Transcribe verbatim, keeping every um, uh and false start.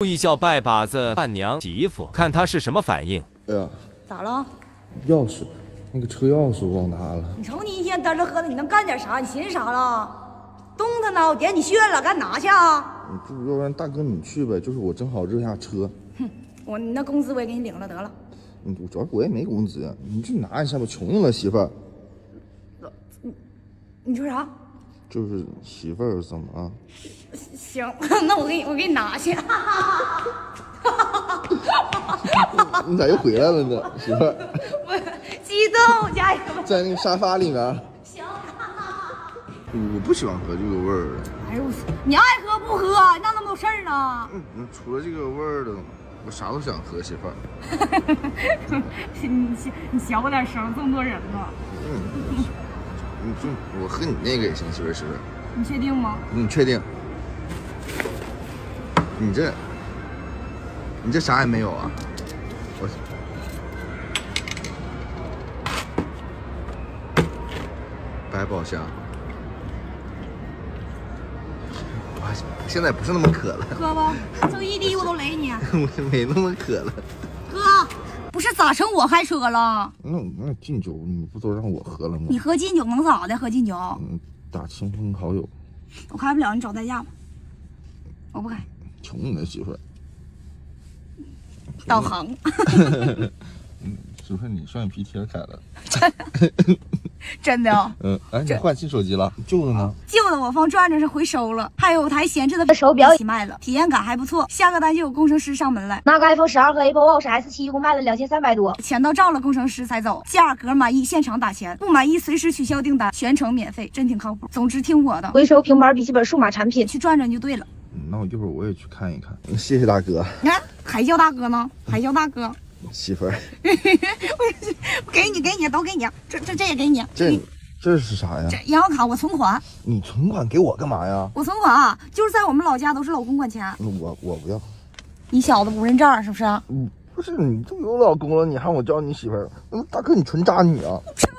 故意叫拜把子伴娘媳妇，看他是什么反应。 哎呀， 咋了？ 钥匙，那个车钥匙我忘拿了。 你瞅你一天嘚着喝的，你能干点啥？你寻思啥了？动弹呢？我点你穴了，赶紧拿去啊！ 就要不然大哥你去呗，就是我正好热下车。 哼，我你那工资我也给你领了得了。 嗯，主要我也没工资，你就拿一下吧，穷了媳妇儿。 你你说啥？ 就是媳妇儿怎么了？ 行，那我给你我给你拿去。 你咋又回来了呢，媳妇儿？ 我激动，家人们。 在那个沙发里面。 行。 我不喜欢喝这个味儿。 哎呦我，你爱喝不喝？那那么有事儿呢？ 嗯，除了这个味儿的，我啥都想喝，媳妇儿。 你你小我点声，这么多人呢。 嗯，你就我喝你那个也行，媳妇儿媳妇儿。 你确定吗？ 你确定？你这，你这啥也没有啊？我百宝箱。我现在不是那么渴了。 喝吧，这一滴我都雷你。 我没那么渴了。 哥，不是咋成我开车了？ 那那敬酒你不都让我喝了吗？ 你喝敬酒能咋的？喝敬酒？ 嗯，打亲朋好友。 我开不了，你找代驾吧。我不开。 求你了，媳妇儿。 导航。 嗯，媳妇儿，你双眼皮贴开了。 真的啊？ 嗯，哎，你换新手机了？旧的呢？ 旧的我放转转是回收了，还有台闲置的手表一起卖了，体验感还不错。下个单就有工程师上门来。 那个 iPhone 十二和 Apple Watch S 七一共卖了两千三百多， 钱都照了，工程师才走。价格满意现场打钱，不满意随时取消订单，全程免费，真挺靠谱。总之听我的， 回收平板、笔记本、数码产品， 去转转就对了。 嗯，那我一会儿我也去看一看。谢谢大哥。 你看还叫大哥呢，还叫大哥。 媳妇儿， 给你给你都给你，这这这也给你。 这。这是啥呀？ 这银行卡我存款。 你存款给我干嘛呀？ 我存款啊，就是在我们老家都是老公管钱。 我我不要。 你小子不认账是不是？ 嗯，不是，你都有老公了，你喊我叫你媳妇儿？大哥，你纯渣女啊！ 这